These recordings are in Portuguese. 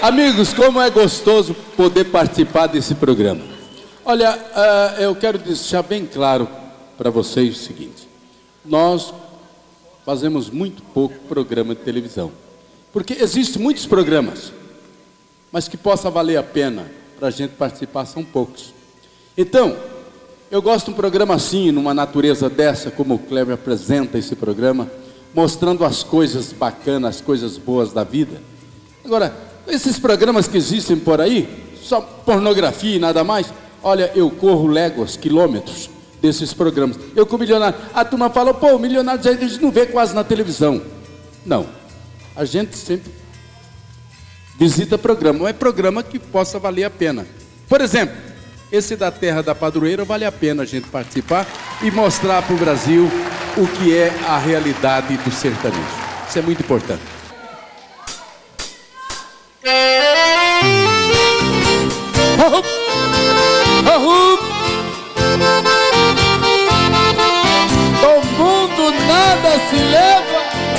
Amigos, como é gostoso poder participar desse programa. Olha, eu quero deixar bem claro para vocês o seguinte. Nós fazemos muito pouco programa de televisão. Porque existem muitos programas, mas que possa valer a pena para a gente participar são poucos. Então, eu gosto de um programa assim, numa natureza dessa, como o Kleber apresenta esse programa, mostrando as coisas bacanas, as coisas boas da vida. Agora, esses programas que existem por aí, só pornografia e nada mais, olha, eu corro léguas, quilômetros desses programas. Eu com o Milionário, a turma fala, pô, o Milionário a gente não vê quase na televisão. Não, a gente sempre visita programa, mas é programa que possa valer a pena. Por exemplo, esse da Terra da Padroeira vale a pena a gente participar e mostrar para o Brasil o que é a realidade do sertanejo. Isso é muito importante. Do mundo nada se leva.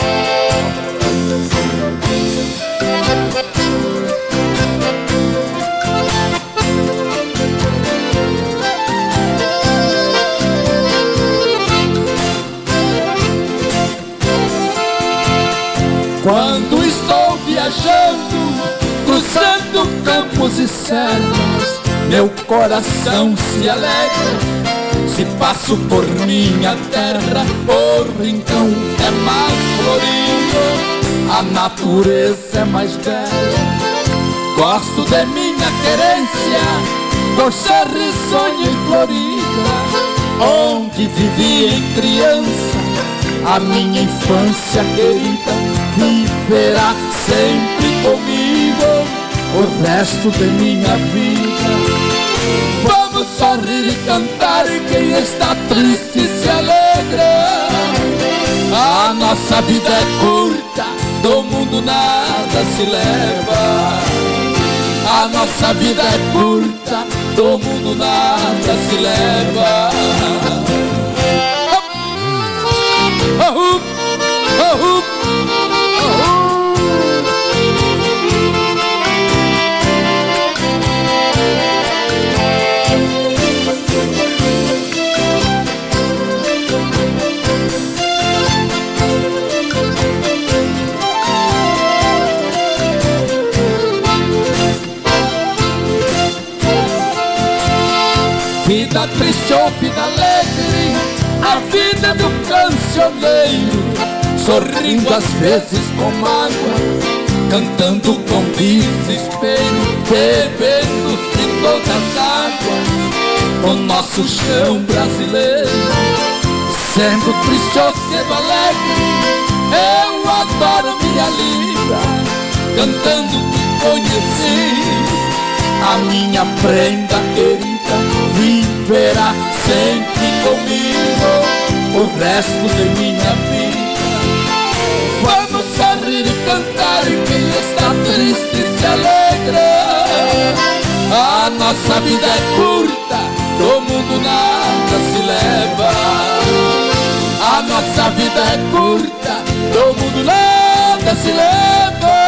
Quando estou viajando, cruzando campos e serras, meu coração se alegra. Se passo por minha terra, o rincão é mais florido, a natureza é mais bela. Gosto de minha querência, do Serra e Sonho em Florida, onde vivi em criança. A minha infância querida viverá sempre comigo o resto de minha vida. Vamos sorrir e cantar, e quem está triste se alegra. A nossa vida é curta, do mundo nada se leva. A nossa vida é curta, do mundo nada se leva. Vida triste ou vida alegre, a vida do cancioneiro, sorrindo às vezes com mágoa, cantando com desespero, bebendo de todas as águas o nosso chão brasileiro. Sendo triste ou sendo alegre, eu adoro minha língua, cantando que conheci. A minha prenda querida viverá sempre comigo o resto de minha vida. Vamos sorrir e cantar, e quem está triste se alegra. A nossa vida é curta, do mundo nada se leva. A nossa vida é curta, do mundo nada se leva.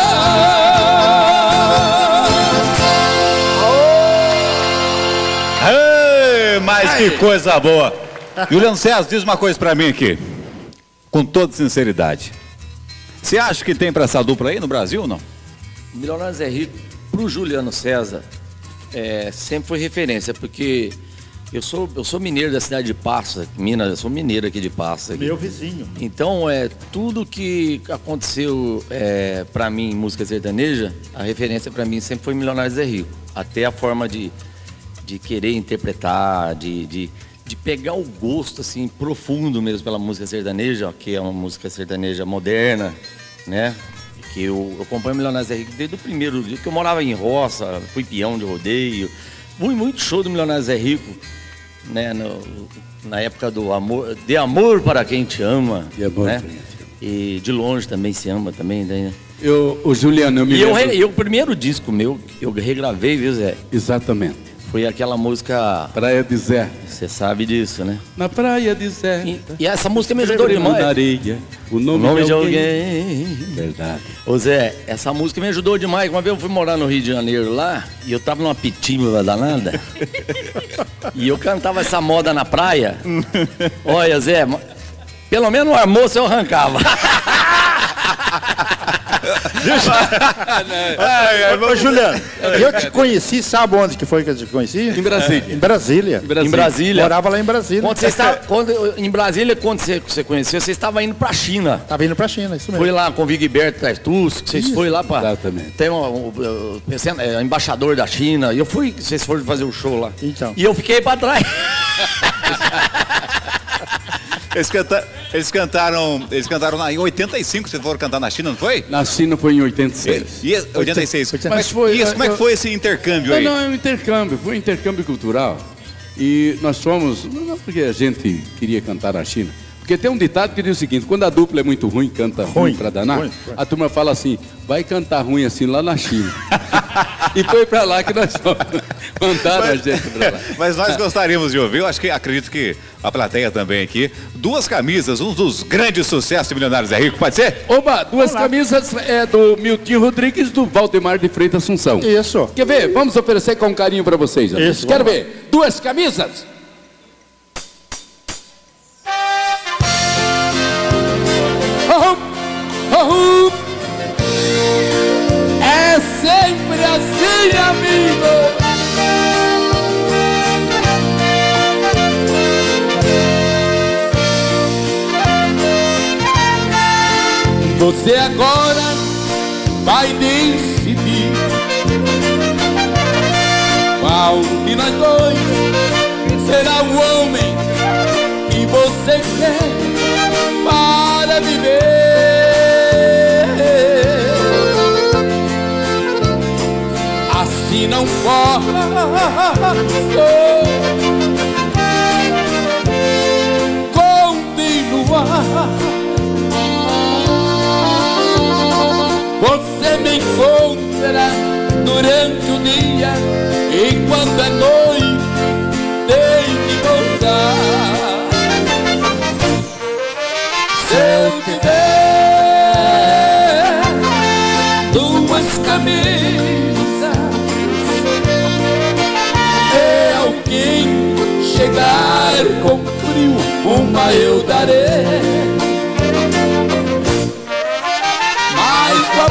Mas que coisa boa. Juliano César, diz uma coisa pra mim aqui, com toda sinceridade. Você acha que tem pra essa dupla aí no Brasil ou não? Milionário Zé Rico, pro Juliano César, sempre foi referência, porque eu sou mineiro da cidade de Passa, Minas, eu sou mineiro aqui de Passa. Meu vizinho. Então, tudo que aconteceu pra mim em música sertaneja, a referência pra mim sempre foi Milionário Zé Rico. Até a forma de querer interpretar, de pegar o gosto assim profundo mesmo pela música sertaneja, que é uma música sertaneja moderna, né? Que eu acompanho Milionário Zé Rico desde o primeiro dia que eu morava em roça, fui peão de rodeio, fui muito show do Milionário Zé Rico, né? Na época do amor, de amor para quem te ama, né? E de longe também se ama também, né? O Juliano, eu me lembro... E o primeiro disco meu, eu regravei, viu, Zé? Exatamente. Foi aquela música... Praia deserta. Você sabe disso, né? Na praia deserta. E essa música me ajudou demais. Na areia, o nome de alguém. Verdade. Ô Zé, essa música me ajudou demais. Uma vez eu fui morar no Rio de Janeiro lá, e eu tava numa pitimba danada. E eu cantava essa moda na praia. Olha, Zé, pelo menos o almoço eu arrancava. Ô, Juliano, eu te conheci, sabe onde que foi que eu te conheci? Em Brasília. Em Brasília. Em Brasília. Morava lá em Brasília. Em Brasília, quando você conheceu, você estava indo pra China. Tava indo pra China, isso mesmo. Foi lá com o Vigberto Tartus, que vocês foram lá pra... Exatamente. Tem embaixador da China, e eu fui, vocês foram fazer o show lá. Então. E eu fiquei pra trás. Eles cantaram em 85, vocês foram cantar na China, não foi? Na China foi em 86. E 86. Mas foi, como é que foi esse intercâmbio aí? Não, é um intercâmbio, foi um intercâmbio cultural. E nós fomos, não porque a gente queria cantar na China, porque tem um ditado que diz o seguinte: quando a dupla é muito ruim, canta ruim pra danar, a turma fala assim, vai cantar ruim assim lá na China. E foi pra lá que nós fomos. Mandaram a gente pra lá. Mas nós gostaríamos de ouvir, eu acredito que a plateia também aqui, duas camisas, um dos grandes sucessos de Milionários é Rico, pode ser? Oba, duas camisas do Miltinho Rodrigues, do Valdemar de Freitas Assunção. Isso. Quer ver? Vamos oferecer com carinho pra vocês. Isso. Quero ver. Duas camisas. É sempre assim, amigo. Você agora vai decidir qual de nós dois será o homem que você quer para viver. Assim não posso continuar. Você me encontra durante o dia e quando é noite tem que voltar. Se eu tiver duas camisas e alguém chegar com frio, uma eu darei. Mas por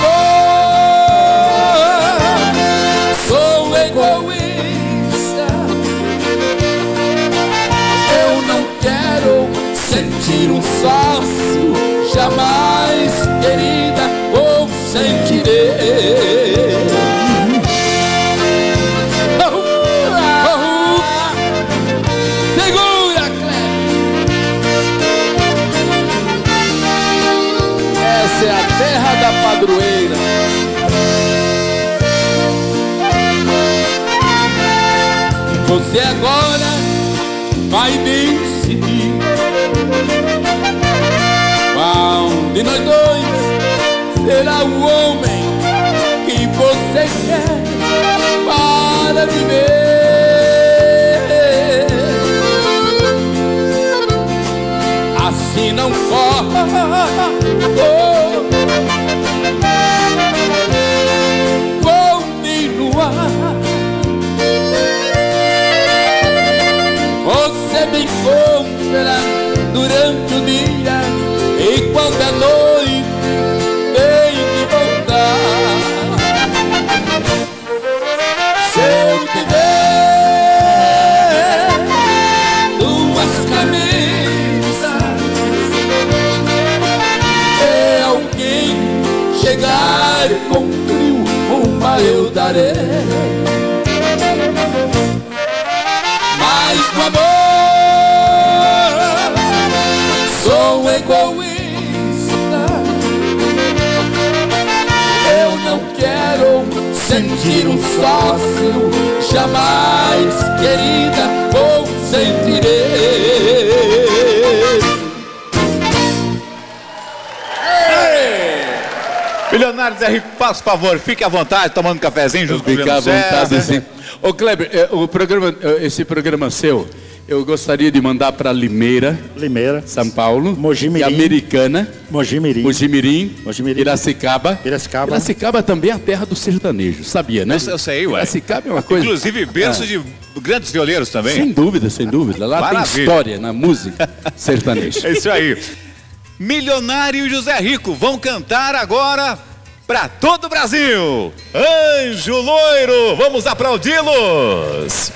amor, sou egoísta. Eu não quero sentir um sócio, jamais, querida, consentirei. Segura, Cleber. Essa é a terra da padroeira. Você agora vai decidir qual de nós dois será o homem que você quer para viver. Assim não posso continuar. Você me encontra durante o dia e quando é noite tem que voltar. Se eu tiver duas camisas e alguém chegar com frio, uma eu darei. Mas com amor sou egoísta. Eu não quero sentir um sócio, jamais, querida, consentirei. Milionários é Rico, faça favor, fique à vontade, tomando um cafezinho junto com o Fique à Juliano vontade, César. sim. Ô Kleber, esse programa seu, eu gostaria de mandar para Limeira, São Paulo, Mogi-mirim, e Americana, Mogi-mirim, Piracicaba. Piracicaba também é a terra do sertanejo, sabia, né? Eu sei, ué. Piracicaba é uma coisa... Inclusive berço de grandes violeiros também. Sem dúvida, sem dúvida. Lá Maravilha. tem história na música sertaneja. É isso aí. Milionário e José Rico vão cantar agora para todo o Brasil. Anjo Loiro, vamos aplaudi-los.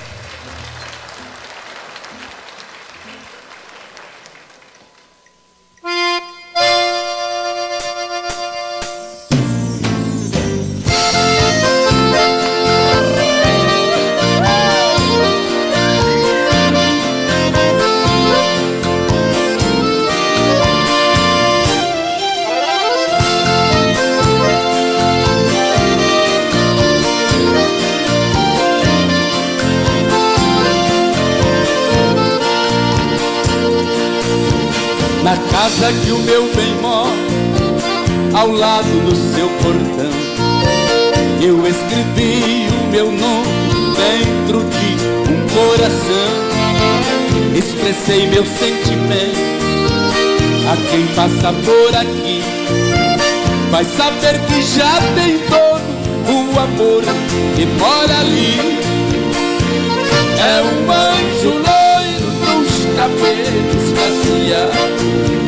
Na casa que o meu bem mora, ao lado do seu portão, eu escrevi o meu nome dentro de um coração. Expressei meu sentimento a quem passa por aqui. Vai saber que já tem todo o amor que mora ali. É um anjo loiro dos cabelos cacheados,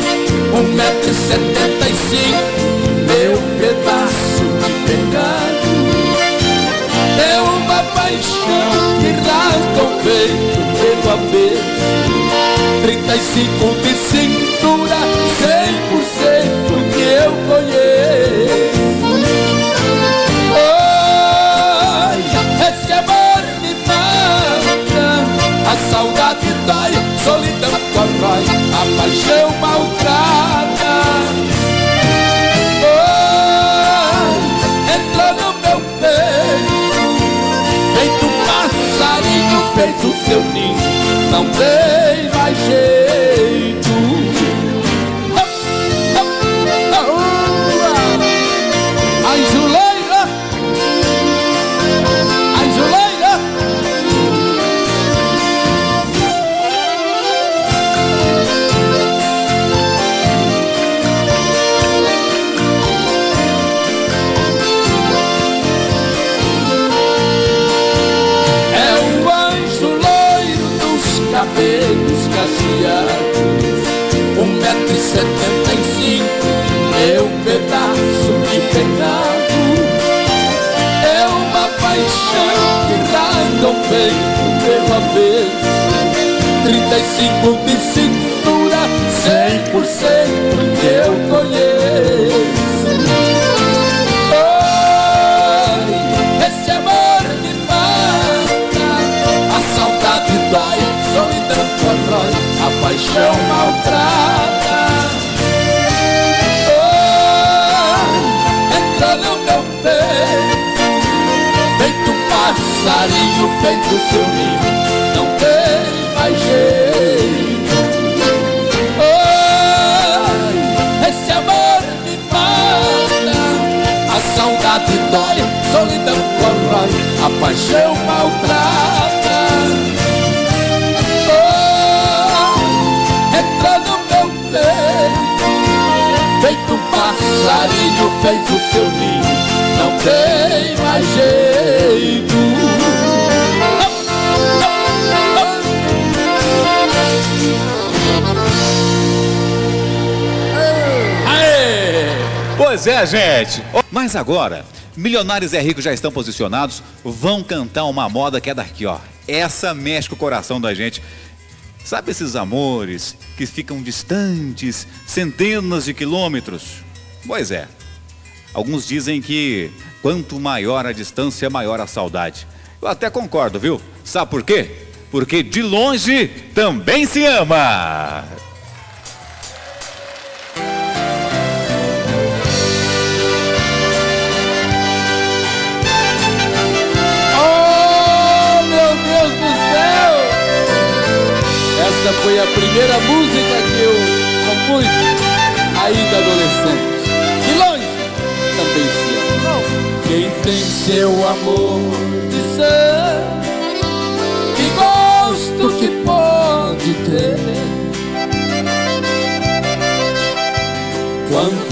1,75 m, meu pedaço de pecado. É uma paixão que rasga o peito pelo avesso, 35 de cintura, 100% que eu conheço. Oi, esse amor me mata, a saudade dói, solidão corrói, a paixão maltrata. Entrou no meu peito, feito um passarinho, fez o seu ninho, não tem mais jeito. Anjuleira, Anjuleira. É um anjo loiro dos cabelos cacheados, 1,75 m, meu pedaço de pecado. É uma paixão que rasga o peito pelo avesso, 35 de cintura, 100% que eu conheço. Oi, esse amor me mata, a saudade dói, solidão corrói, a paixão maltrata. Entrou no meu peito, feito um passarinho, feito o seu ninho, não tem mais jeito. Esse amor me mata, a saudade dói, solidão corrói, a paixão maltrata. Entrou no meu peito, feito um passarinho, fez o seu ninho, não tem mais jeito. Pois é, gente. Mas agora, Milionários é Rico já estão posicionados, vão cantar uma moda que é daqui, ó. Essa mexe com o coração da gente. Sabe esses amores que ficam distantes, centenas de quilômetros? Pois é. Alguns dizem que quanto maior a distância, maior a saudade. Eu até concordo, viu? Sabe por quê? Porque de longe também se ama. Oh, meu Deus do céu! Essa foi a primeira música que eu compus, ainda adolescente. De longe também se ama. Quem tem seu amor de sangue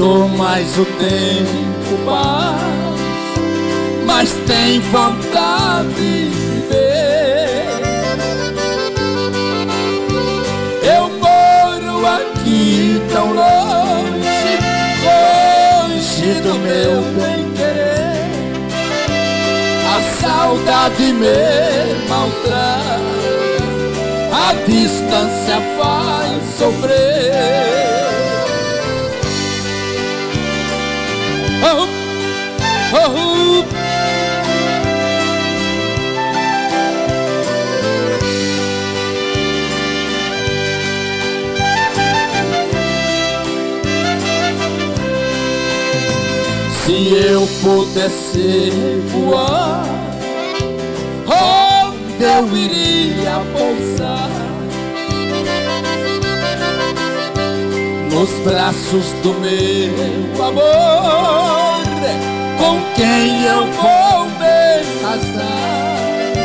Quanto mais o tempo passa, mais tem vontade de viver. Eu moro aqui tão longe, longe do meu bem-querer. A saudade me maltrata, a distância faz sofrer. Oh, oh, oh. Se eu pudesse voar, onde eu iria pousar? Nos braços do meu amor, com quem eu vou me casar.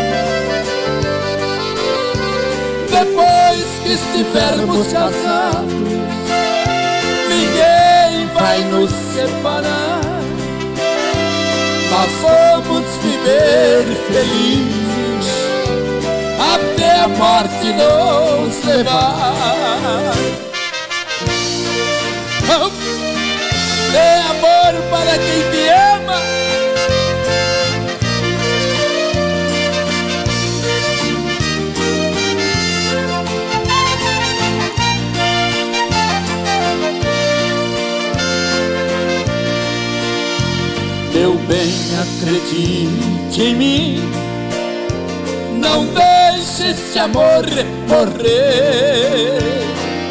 Depois que estivermos casados, ninguém vai nos separar. Nós vamos viver felizes até a morte nos levar. Oh, dê amor para quem te ama. Meu bem, acredite em mim, não deixe esse amor morrer.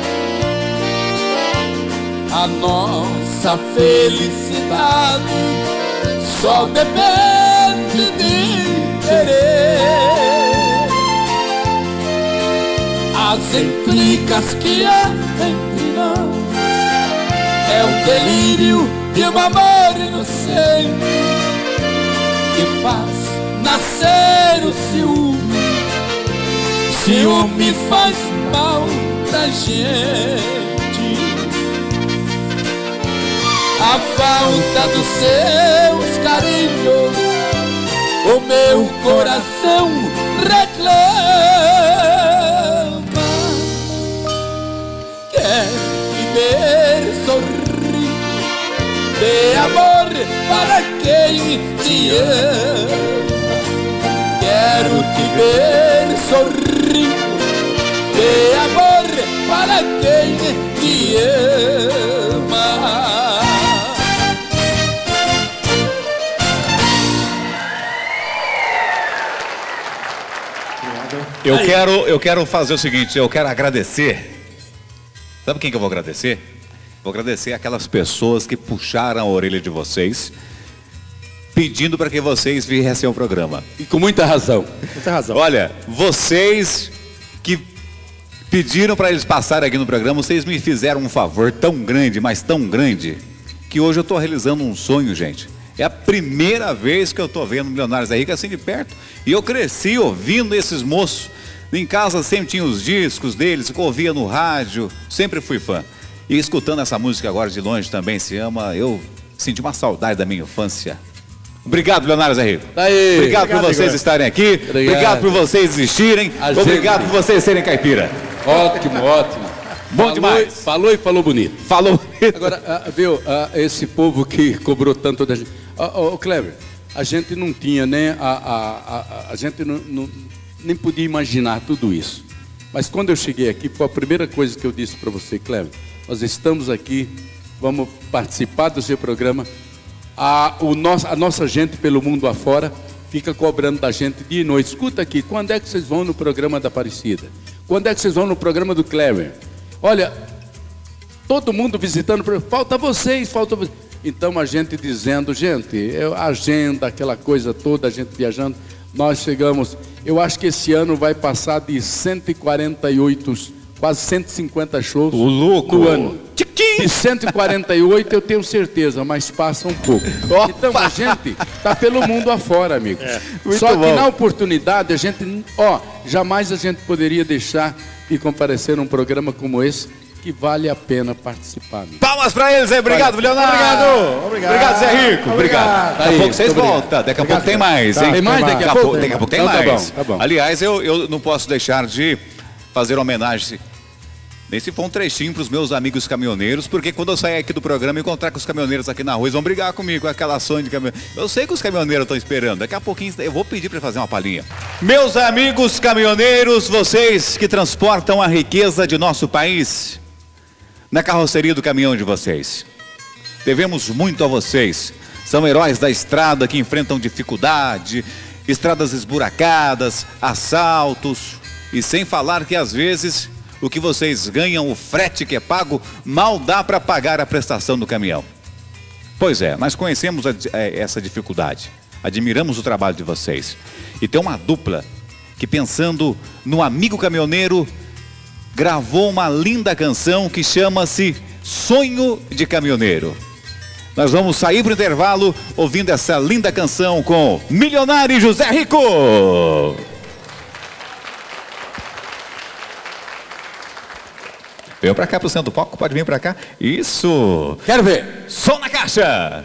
A nossa felicidade só depende de querer. As intrigas que há entre nós é o delírio de um amor inocente que faz nascer o ciúme. Ciúme faz mal pra gente. A falta dos seus carinhos o meu coração reclama. Quer viver sorrindo, dê amor para quem te ama. Quero te ver sorrindo, dê amor para quem te ama. Eu quero fazer o seguinte, eu quero agradecer. Sabe quem que eu vou agradecer? Vou agradecer aquelas pessoas que puxaram a orelha de vocês, pedindo para que vocês viessem ao programa. E com muita razão. Muita razão. Olha, vocês que pediram para eles passarem aqui no programa, vocês me fizeram um favor tão grande, mas tão grande, que hoje eu estou realizando um sonho, gente. É a primeira vez que eu estou vendo Milionários da Rica assim de perto. E eu cresci ouvindo esses moços. Em casa sempre tinha os discos deles, eu ouvia no rádio, sempre fui fã. E escutando essa música agora de longe também se ama, eu senti uma saudade da minha infância. Obrigado, Milionários da Rica. Obrigado por vocês estarem aqui. Obrigado por vocês existirem. Obrigado por vocês serem caipira. Ótimo, ótimo. Bom demais. Falou e falou bonito. Falou. Agora, viu, esse povo que cobrou tanto da gente. Cleber, a gente não tinha, né? A gente nem podia imaginar tudo isso. Mas quando eu cheguei aqui, foi a primeira coisa que eu disse para você, Cleber. Nós estamos aqui, vamos participar do seu programa. A nossa gente pelo mundo afora fica cobrando da gente dia e noite. Escuta aqui, quando é que vocês vão no programa da Aparecida? Quando é que vocês vão no programa do Cleber? Olha, todo mundo visitando, falta vocês. Então a gente dizendo, gente, a agenda, aquela coisa toda, a gente viajando, nós chegamos, eu acho que esse ano vai passar de 148, quase 150 shows no ano. De 148 eu tenho certeza, mas passa um pouco. Então a gente está pelo mundo afora, amigos. Só que na oportunidade a gente, jamais a gente poderia deixar de comparecer num programa como esse, que vale a pena participar, amigo. Palmas pra eles aí, obrigado, milionário. Obrigado. Obrigado, Zé Rico. Obrigado. Daqui a pouco vocês voltam. Daqui a pouco tem mais, hein? Tem mais daqui a pouco? Daqui a pouco tem Então mais. tá bom. Aliás, eu não posso deixar de fazer homenagem, nem se for um trechinho para os meus amigos caminhoneiros, porque quando eu sair aqui do programa e encontrar com os caminhoneiros aqui na rua, eles vão brigar comigo com aquela sonho de caminhoneiro. Eu sei que os caminhoneiros estão esperando, daqui a pouquinho eu vou pedir para fazer uma palhinha. Meus amigos caminhoneiros, vocês que transportam a riqueza de nosso país na carroceria do caminhão de vocês, devemos muito a vocês. São heróis da estrada que enfrentam dificuldade, estradas esburacadas, assaltos, e sem falar que às vezes o que vocês ganham, o frete que é pago, mal dá para pagar a prestação do caminhão. Pois é, nós conhecemos essa dificuldade, admiramos o trabalho de vocês. E tem uma dupla que, pensando no amigo caminhoneiro, gravou uma linda canção que chama-se Sonho de Caminhoneiro. Nós vamos sair para o intervalo ouvindo essa linda canção com Milionário e José Rico. Veio pra cá pro centro do palco, pode vir pra cá. Isso! Quero ver! Som na caixa!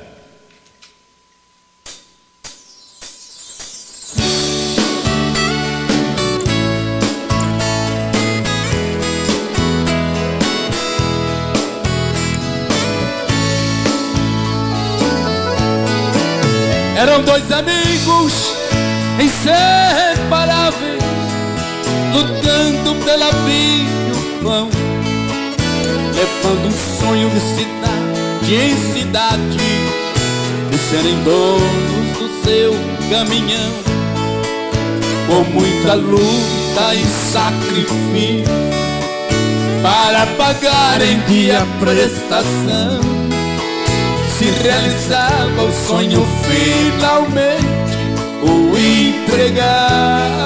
Eram dois amigos inseparáveis, lutando pela vida e o pão, levando um sonho de cidade em cidade, de serem donos do seu caminhão. Com muita luta e sacrifício, para pagar em dia a prestação, se realizava o sonho finalmente. O empregado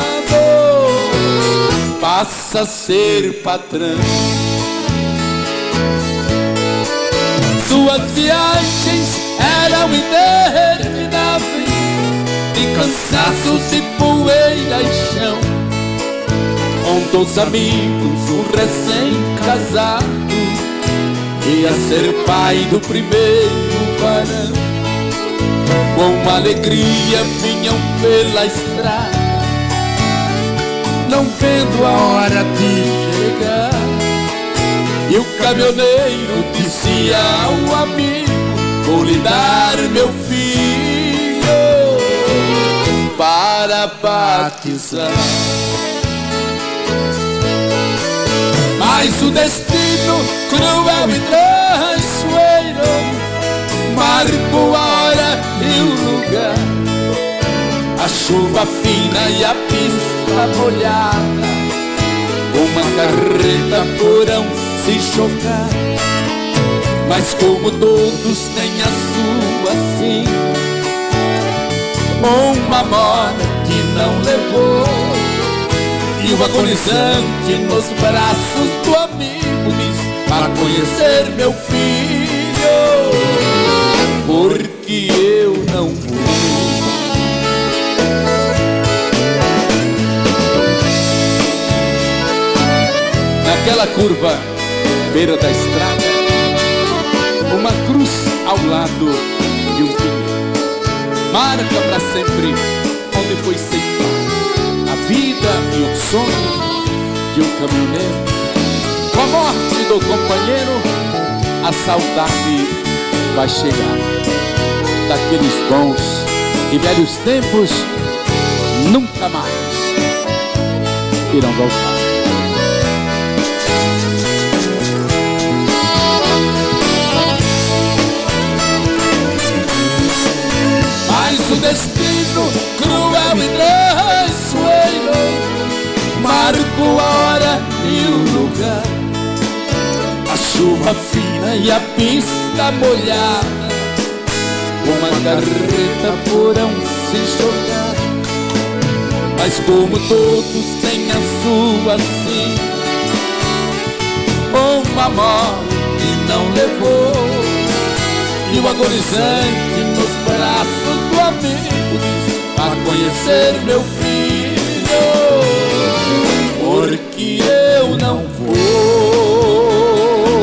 passa a ser patrão. Suas viagens eram intermináveis, de cansaços e poeira e chão. Com 2 amigos, um recém-casado ia ser pai do primeiro varão. Com alegria vinham pela estrada, não vendo a hora de chegar. E o caminhoneiro dizia ao amigo: vou lhe dar meu filho para batizar. Mas o destino cruel e traiçoeiro marcou a hora e o lugar. A chuva fina e a pista molhada, uma carreta foram se chocar. Mas como todos têm a sua sim, uma morte não levou. E o agonizante nos braços do amigo diz: para conhecer meu filho, porque eu não vou. Naquela curva, beira da estrada, uma cruz ao lado de um pinheiro marca para sempre onde foi ceifada a vida e o sonho de um caminhoneiro. Com a morte do companheiro, a saudade vai chegar. Daqueles bons e velhos tempos nunca mais irão voltar. Mas o destino cruel e traiçoeiro marcou a hora e o lugar. A chuva fina e a pista molhada, uma carreta foram se jogar. Mas como todos têm a sua sim, uma morte não levou. E o agonizante nos braços do amigo diz: para conhecer meu filho, porque eu não vou.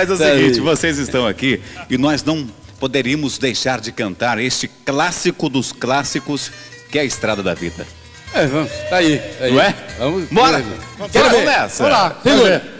Mas é o seguinte, vocês estão aqui e nós não poderíamos deixar de cantar este clássico dos clássicos, que é a Estrada da Vida. Vamos, tá aí. Não é? Vamos. Bora! Vamos nessa! Vamos lá, segura.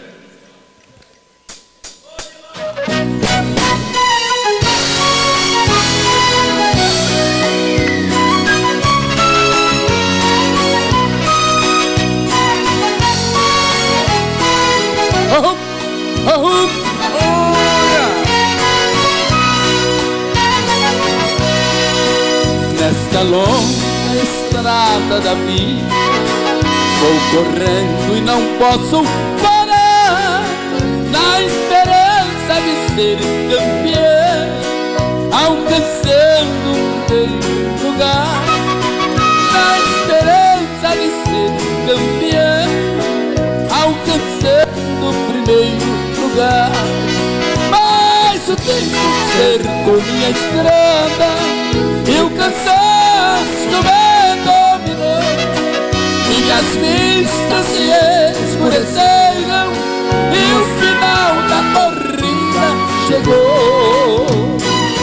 Nesta longa estrada da vida vou correndo e não posso parar, na esperança de ser campeão, alcançando um primeiro lugar. Na esperança de ser campeão, alcançando o primeiro lugar. Mas o tempo cercou minha estrada e o cansaço me dominou. Minhas vistas se escureceram e o final da corrida chegou.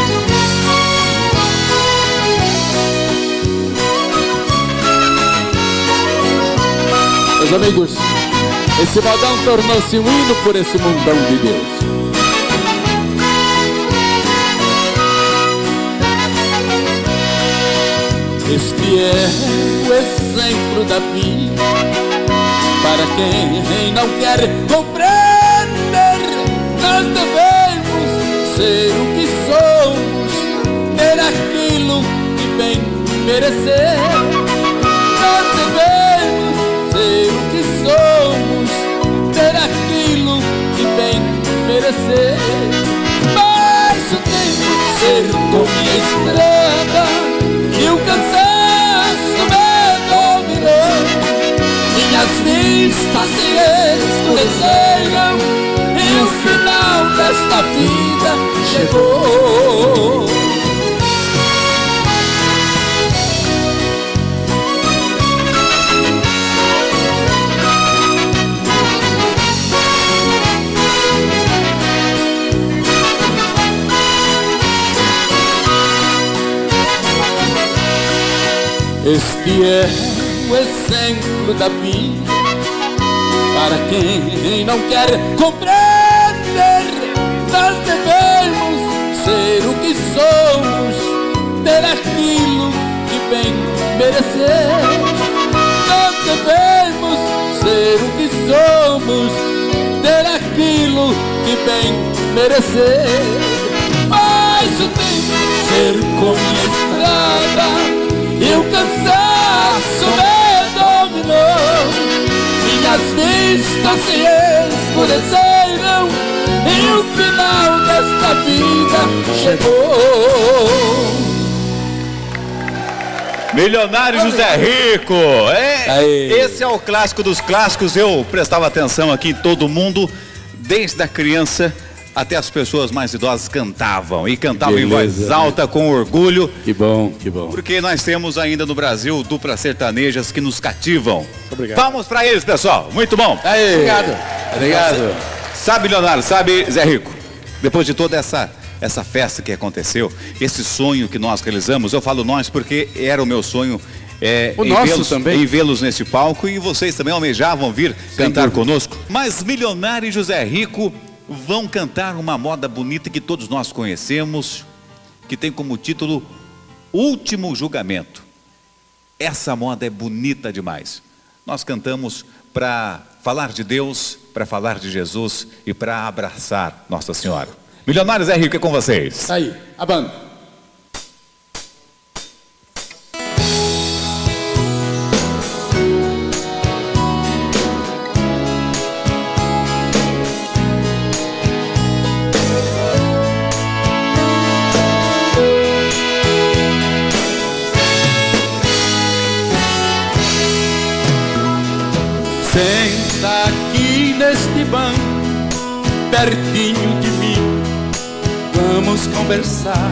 Meus amigos, esse modão tornou-se um hino por esse mundão de Deus. Este é o exemplo da vida para quem não quer compreender. Nós devemos ser o que somos, ter aquilo que bem merecer. Nós devemos ser o que somos, ter aquilo que bem merecer. Mas o tempo cercou minha estrada e o cansaço me dominou. Minhas vistas se escureceram e o final desta vida chegou. Este é o exemplo da vida para quem não quer compreender. Nós devemos ser o que somos, ter aquilo que bem merecer. Nós devemos ser o que somos, ter aquilo que bem merecer. Mas o tempo cercou minha estrada e o cansaço me dominou. Minhas vistas se escureceram e o final desta vida chegou. Milionário José Rico, esse é o clássico dos clássicos. Eu prestava atenção aqui em todo mundo, desde a criança até as pessoas mais idosas cantavam, e cantavam em voz alta, com orgulho. Que bom, que bom. Porque nós temos ainda no Brasil duplas sertanejas que nos cativam. Obrigado. Vamos pra eles, pessoal. Muito bom. Aí. Obrigado. Obrigado. Sabe, Leonardo, sabe, Zé Rico, depois de toda essa festa que aconteceu, esse sonho que nós realizamos, eu falo nós porque era o meu sonho, o nosso também, em vê-los nesse palco, e vocês também almejavam vir cantar conosco. Mas Milionário e José Rico vão cantar uma moda bonita que todos nós conhecemos, que tem como título Último Julgamento. Essa moda é bonita demais. Nós cantamos para falar de Deus, para falar de Jesus e para abraçar Nossa Senhora. Milionário Zé Rico, é com vocês. Tá aí, a banda. Senta aqui neste banco, pertinho de mim, vamos conversar.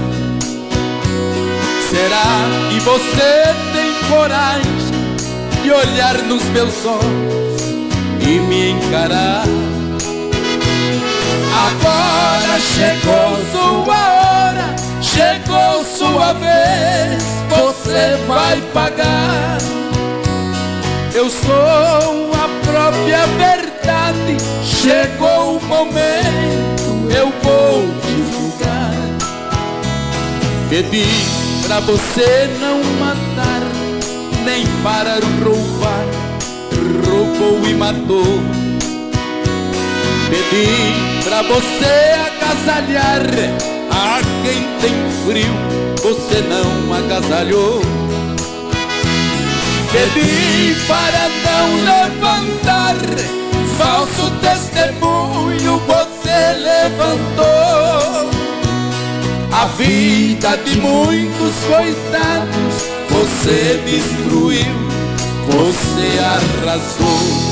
Será que você tem coragem de olhar nos meus olhos e me encarar? Agora chegou sua hora, chegou sua vez, você vai pagar. Eu sou a própria verdade, chegou o momento, eu vou te julgar. Pedi pra você não matar, nem para roubar, roubou e matou. Pedi pra você agasalhar a quem tem frio, você não agasalhou. Pedi para não levantar falso testemunho, você levantou. A vida de muitos coitados você destruiu, você arrasou.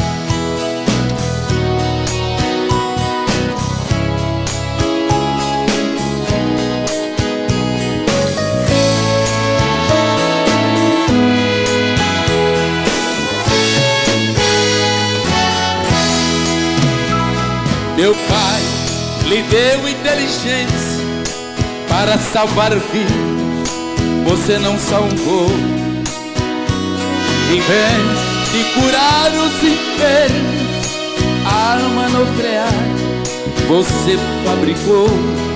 Meu pai lhe deu inteligência para salvar vidas, você não salvou. Em vez de curar os enfermos, a arma nuclear você fabricou.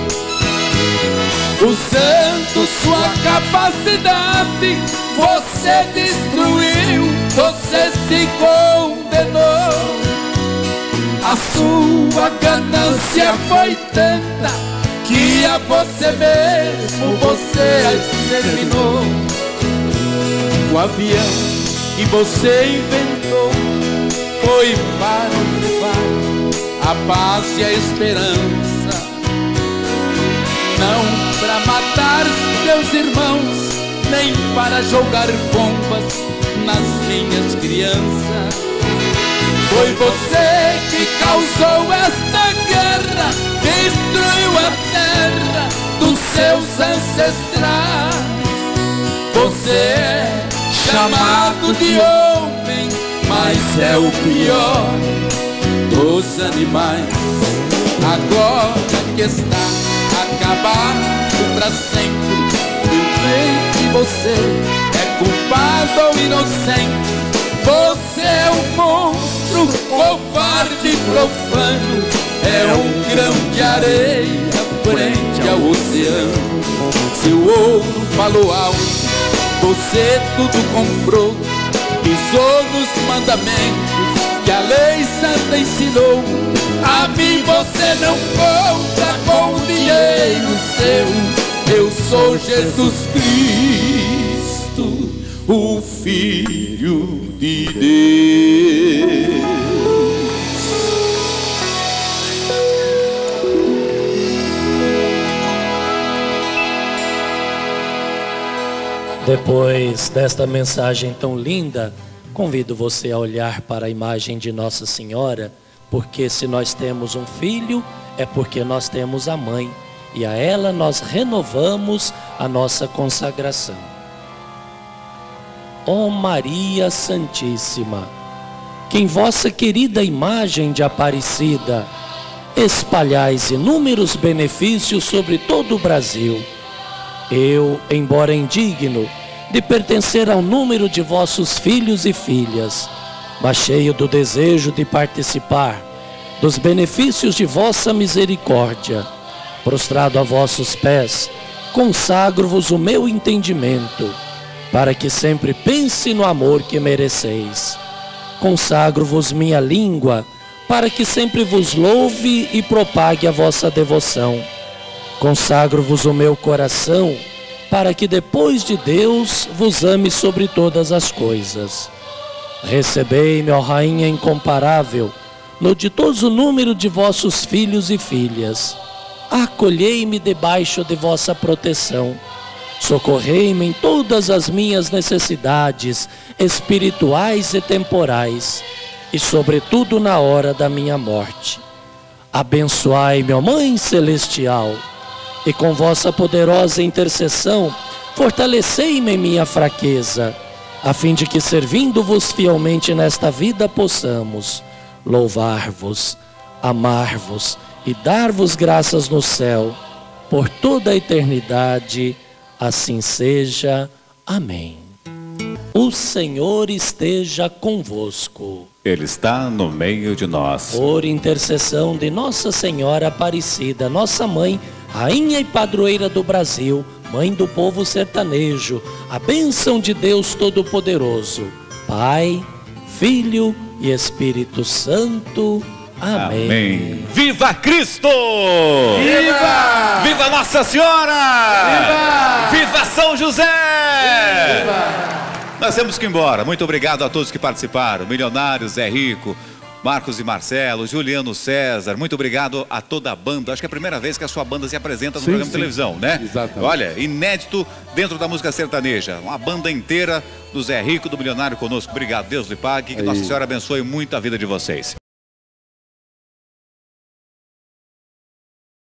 Usando sua capacidade, você destruiu, você se condenou. A sua ganância foi tanta que a você mesmo você a exterminou. O avião que você inventou foi para levar a paz e a esperança, não para matar seus irmãos, nem para jogar bombas nas minhas crianças. Foi você que causou esta guerra, destruiu a terra dos seus ancestrais. Você é chamado de homem, mas é o pior dos animais. Agora que está acabado pra sempre, eu sei que você é culpado ou inocente. Você é um monstro, covarde e profano, é um grão de areia frente ao oceano. Se o ouro falou alto, você tudo comprou, pisou nos mandamentos que a lei santa ensinou. A mim você não compra com dinheiro seu, eu sou Jesus Cristo, o Filho de Deus. Depois desta mensagem tão linda, convido você a olhar para a imagem de Nossa Senhora, porque se nós temos um filho, é porque nós temos a mãe, e a ela nós renovamos a nossa consagração. Ó Maria Santíssima, que em vossa querida imagem de Aparecida espalhais inúmeros benefícios sobre todo o Brasil, eu, embora indigno de pertencer ao número de vossos filhos e filhas, mas cheio do desejo de participar dos benefícios de vossa misericórdia, prostrado a vossos pés, consagro-vos o meu entendimento, para que sempre pense no amor que mereceis. Consagro-vos minha língua, para que sempre vos louve e propague a vossa devoção. Consagro-vos o meu coração, para que depois de Deus vos ame sobre todas as coisas. Recebei-me, ó Rainha incomparável, no ditoso número de vossos filhos e filhas. Acolhei-me debaixo de vossa proteção. Socorrei-me em todas as minhas necessidades espirituais e temporais, e sobretudo na hora da minha morte. Abençoai-me, ó Mãe Celestial, e com vossa poderosa intercessão, fortalecei-me em minha fraqueza, a fim de que, servindo-vos fielmente nesta vida, possamos louvar-vos, amar-vos e dar-vos graças no céu por toda a eternidade. Assim seja. Amém. O Senhor esteja convosco. Ele está no meio de nós. Por intercessão de Nossa Senhora Aparecida, nossa mãe, rainha e padroeira do Brasil, mãe do povo sertanejo, a bênção de Deus Todo-Poderoso, Pai, Filho e Espírito Santo. Amém. Amém. Viva Cristo! Viva! Viva Nossa Senhora! Viva! Viva São José! Viva! Nós temos que ir embora. Muito obrigado a todos que participaram. Milionários, Zé Rico, Marcos e Marcelo, Juliano César. Muito obrigado a toda a banda. Acho que é a primeira vez que a sua banda se apresenta no programa de televisão, né? Exatamente. Olha, inédito dentro da música sertaneja. Uma banda inteira do Zé Rico, do Milionário conosco. Obrigado. Deus lhe pague. Que Nossa Senhora abençoe muito a vida de vocês.